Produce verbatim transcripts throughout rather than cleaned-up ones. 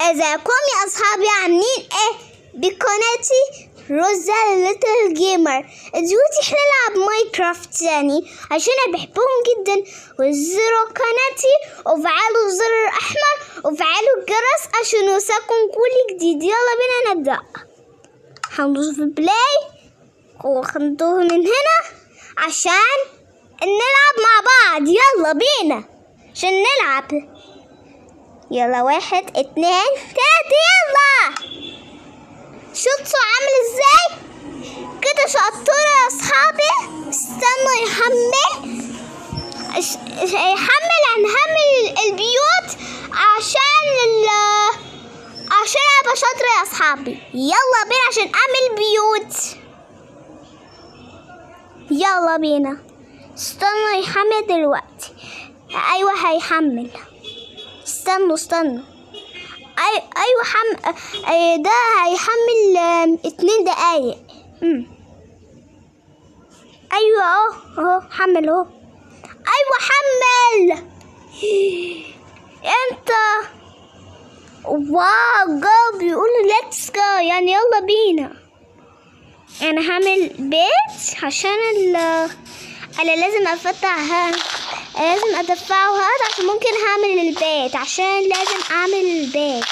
ازيكم يا اصحابي، عاملين ايه؟ بقناتي روزا ليتل جيمر. دلوقتي احنا نلعب ماينكرافت تاني عشان انا بحبهم جدا. وزروا قناتي وفعلوا الزر الاحمر وفعلوا الجرس عشان يوصلكم كل جديد. يلا بينا نبدأ. هندوس في بلاي وخندوه من هنا عشان نلعب مع بعض. يلا بينا عشان نلعب. يلا واحد اتنين تلاتة يلا. شفتوا عامل ازاي؟ كده شطورة يا اصحابي. استنوا يحمل يحمل هنحمل البيوت عشان ال عشان ابقى شاطرة يا اصحابي. يلا بينا عشان اعمل بيوت. يلا بينا. استنوا يحمل دلوقتي. ايوه هيحمل. استنوا استنوا أي... ايوه حم... أي ده هيحمل اتنين دقايق. امم ايوه اهو اهو حمل اهو. ايوه حمل. انت واو جو بيقول ليتس جو، يعني يلا بينا. انا هعمل بيت عشان ال انا لازم افتحها، لازم ادفعه هذا عشان ممكن هعمل البيت، عشان لازم اعمل البيت.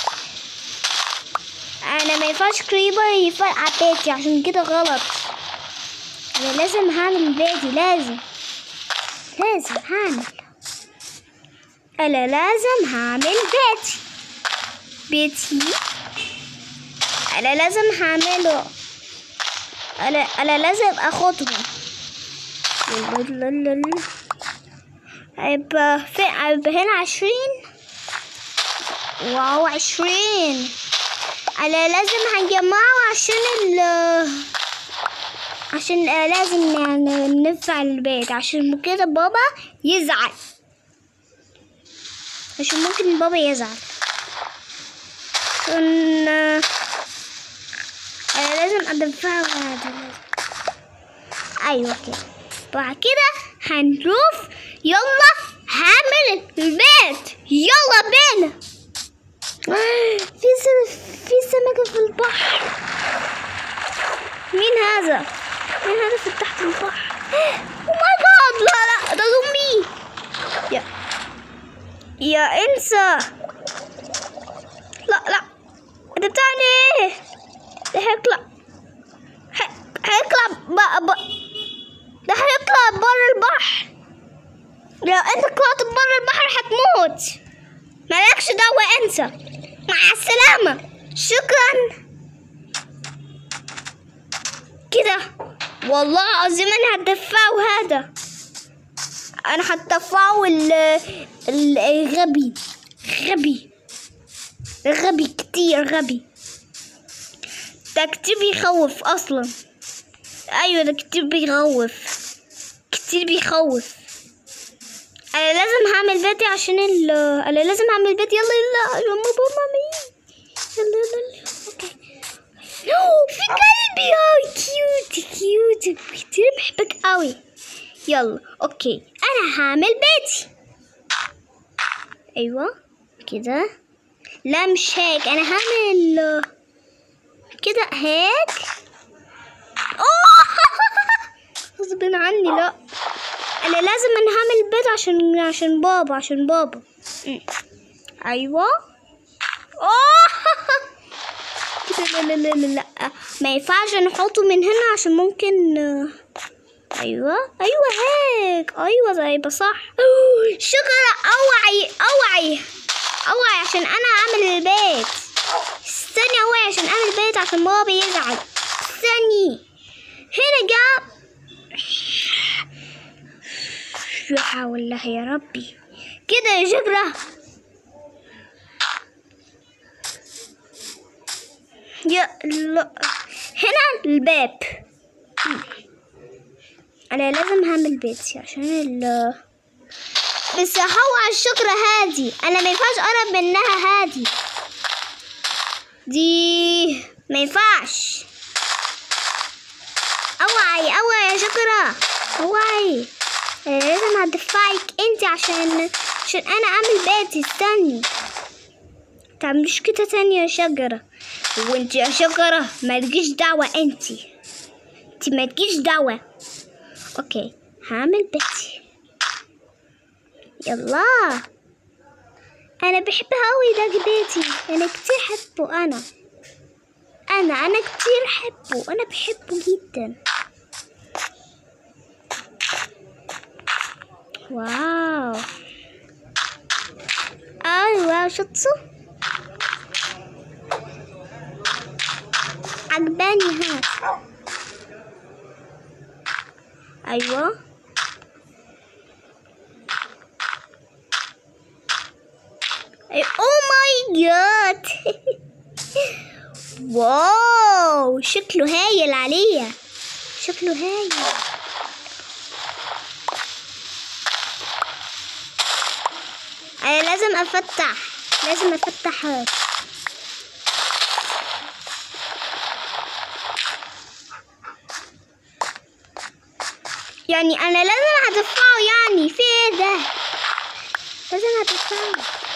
انا ما ينفعش كريبر يفرقع بيتي، عشان كده غلط. انا لازم هعمل بيتي، لازم لازم هعمل انا لازم هعمل بيتي بيتي انا لازم هعمله. انا انا لازم اخدهم. هيبقى في هيبقى هنا عشرين. واو عشرين. انا لازم هنجمعه عشان ال عشان لازم يعني ندفع البيت، عشان كده بابا يزعل، عشان ممكن بابا يزعل. عشان انا لازم ادفعه هذا. ايوه كده. بعد كده هنشوف. يلا هعمل البيت. يلا بينا. في سم... في سمكة في البحر. مين هذا؟ مين هذا في تحت البحر؟ او ماي جاد. لا لا ده زومبي. يا يا انسى. لا لا انت بتعمل ايه؟ ده هيطلع هيطلع بقى بقى. ده هيطلع بره البحر. لو انت طلعت بره البحر هتموت. مالكش دعوة انسى. مع السلامة. شكرا. كده والله العظيم انا هدفعه هذا. انا هدفعه الغبي غبي غبي كتير غبي. ده كتير بيخوف اصلا. ايوه ده كتير بيخوف كتير بيخوف. انا لازم هعمل بيتي عشان ال انا لازم هعمل بيتي. يلا يلا يلا ماما. يلا يلا اوكي. في قلبي. اه كيوت كيوت كتير بحبك قوي. يلا اوكي انا هعمل بيتي. ايوه كده. لا مش هيك، انا هعمل كده هيك. اوه غصب عني. لا انا لازم انا هعمل بيت عشان عشان بابا عشان بابا. م. ايوه. اوه كده. لا لا لا لا ما ينفعش نحطه من هنا عشان ممكن. ايوه ايوه هيك. ايوه ده يبقى صح. شكرا. اوعي اوعي اوعي عشان انا اعمل البيت. استني اوعي عشان اعمل البيت عشان بابا يزعل. استني هنا جاب. لا حول الله يا ربي. كده يا شجرة. يا لا هنا الباب. انا لازم هعمل بيتي عشان ال بس هو على الشجرة هادي. انا ما ينفعش اقرب منها هادي. دي ما ينفعش. اوعي اوعي يا شجرة اوعي. انا لازم هدفعك انت عشان عشان انا اعمل بيتي. استني تعمليش كده تاني يا شجرة. وانت يا شجرة مالكيش دعوة، انت انت مالكيش دعوة. اوكي هعمل بيتي. يلا انا بحبها اوي ده بيتي، انا كتير حبه. انا انا انا كتير حبه، انا بحبه جدا. واو ايوه شطوا عجباني. ها ايوه او ماي جاد. واو شكله هايل عليا، شكله هايل. انا لازم افتح، لازم افتح هذا. يعني انا لازم هدفعه، يعني في ايه ده؟ لازم هدفعه.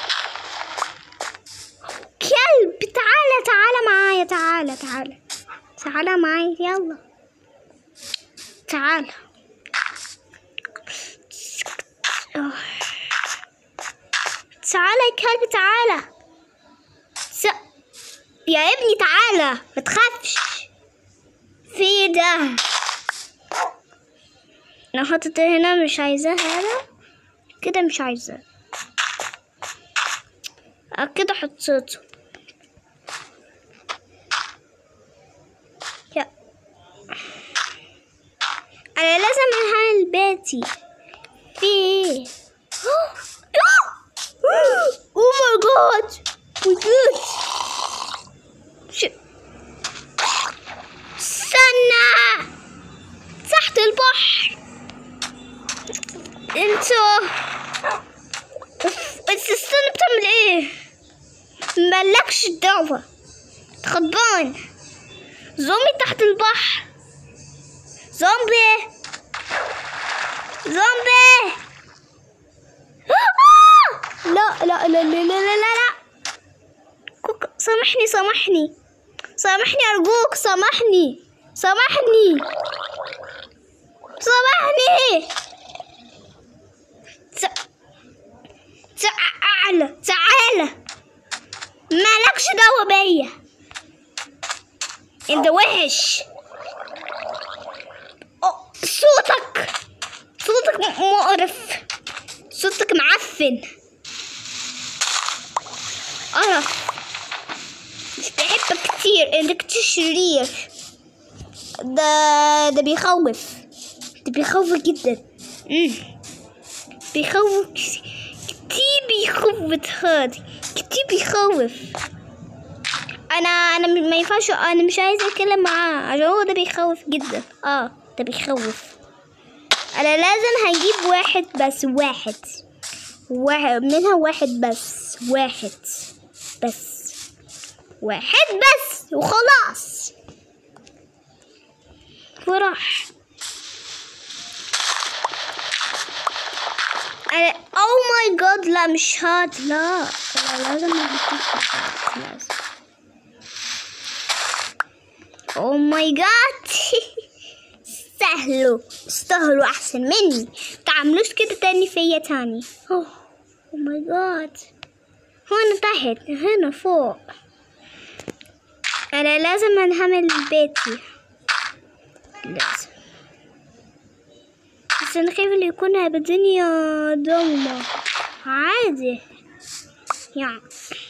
كلب تعالى تعالى معايا، تعالى تعالى تعالى معايا، يلا تعالى. تعالى يا كلب تعالى. س... يا ابني تعالى ما تخافش. في ده انا حطيت هنا، مش عايزاه هذا كده، مش عايزاه كده، حطيته. يا انا لازم انهي بيتي. في ايه؟ او ماي جاد وجود. استنى تحت البحر. انتوا استنى بتعمل ايه؟ مالكش دعوة، خضان. زومبي تحت البحر، زومبي زومبي. لا لا لا لا لا لا لا. سامحني سامحني سامحني أرجوك، سامحني سامحني سامحني. تعالى تعالى، مالكش دعوة بيا، انت وحش. صوتك صوتك مقرف، صوتك معفن، قرف. مش بحبك كتير، انت كتير شرير. ده ده بيخوف، ده بيخوف جدا. مم. بيخوف كتير، بيخوف هادي كتير بيخوف. انا انا ما ينفعش، انا مش عايزه اتكلم معاه عشان هو ده بيخوف جدا. اه ده بيخوف. انا لازم هجيب واحد بس، واحد واحد منها، واحد بس، واحد بس، واحد بس وخلاص وراح. انا او ماي جاد، لا مش هاد، لا لا لازم لازم او ماي جاد. استاهلوا استاهلوا احسن مني، تعملوش كده تاني فيا تاني. اوه ماي جاد. هنا تحت، هنا فوق. انا لازم انهمل بيتي، لازم. بس انا خايفة اللي يكون بالدنيا ضلمة. عادي يعني.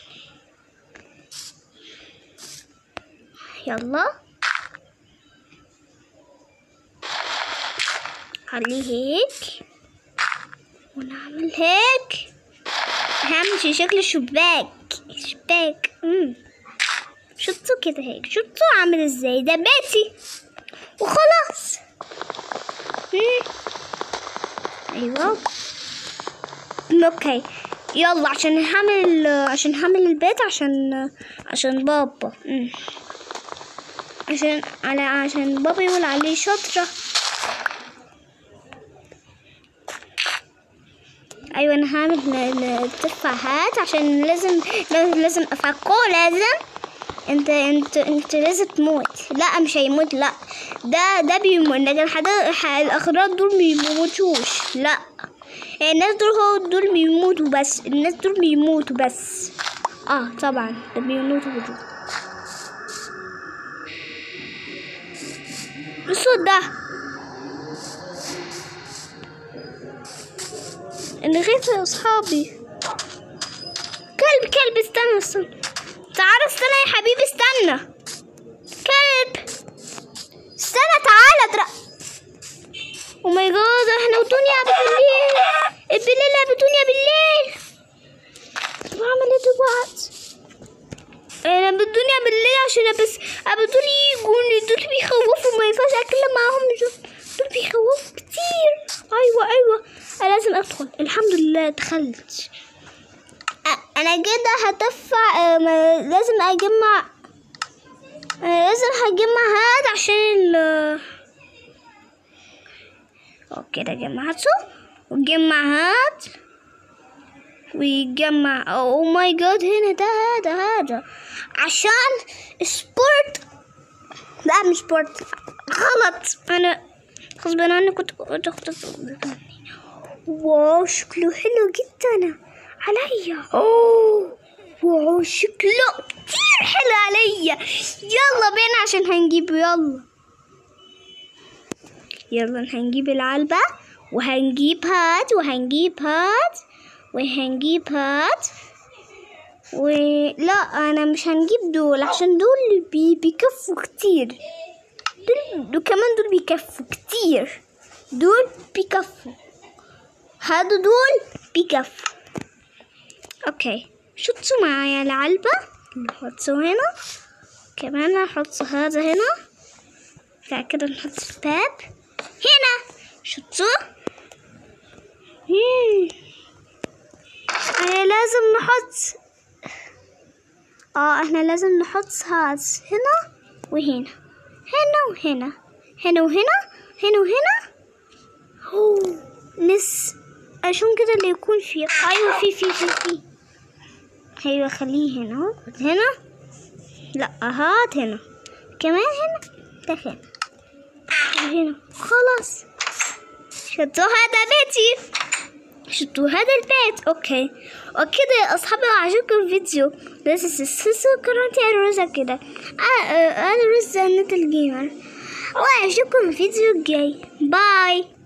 يلا خليه هيك ونعمل هيك. هعمل شكل شباك، شباك. امم شطوا كده هيك، شطوا عامل ازاي؟ ده بيتي وخلاص. مم. ايوه اوكي يلا، عشان هعمل عشان هعمل البيت، عشان عشان بابا. مم. عشان على عشان بابا يقول عليه شاطرة. ايوه انا هعمل تفاحات عشان لازم لازم افكه. لازم انت انت انت لازم تموت. لا مش هيموت، لا ده ده بيموت، لكن الاخراد دول بيموتوش. لا الناس دول هو دول بيموتوا بس، الناس دول بيموتوا بس. اه طبعا ده بيموتوا دول. الصوت ده انا خايفة يا اصحابي. كلب كلب استنى استنى تعال استنى يا حبيبي استنى. كلب استنى تعالى ترى. او ماي جاد احنا ودنيا بالليل بالليل يا بدنيا بالليل. بعمل ايه دلوقتي؟ انا بالدنيا بالليل عشان بس دول يجوا، دول بيخوفوا ما ينفعش اتكلم معاهم، دول بيخوفوا كتير. ايوه ايوه انا لازم ادخل. الحمد لله دخلت. انا كده هدفع. لازم اجمع لازم هجمع هاد عشان ال اوكي ده جمعته وجمع هاد ويجمع. او ماي جاد هنا ده هذا هذا عشان سبورت. لا مش سبورت غلط، انا غصبا عني كنت اخد. واو شكله حلو جدا عليا. اوه واو شكله كتير حلو عليا. يلا بينا عشان هنجيبه. يلا يلا هنجيب العلبة وهنجيب هاد وهنجيب هاد وهنجيب هاد ولا انا مش هنجيب دول عشان دول بي... بيكفوا كتير. دول... دول كمان دول بيكفوا كتير. دول بيكفوا. هادو دول بيكفوا. اوكي شطوا معايا العلبة. نحطه هنا كمان. نحط هذا هنا. بعد كده نحط الباب هنا. شطوا. انا لازم نحط اه احنا لازم نحط هذا هنا وهنا هنا وهنا هنا وهنا هنا وهنا. اوه نس عشان كده اللي يكون فيه. ايوه في في في في ايوه خليه هنا هنا. لا هات هنا كمان هنا ده هنا هنا. خلاص شطوا هذا بيتي. شطوا هذا البيت. اوكي وكده يا اصحابي عجبكم الفيديو لا تنسوا قناتي روزا كده. انا روزا نت الجيمر واشوفكم الفيديو الجاي. باي.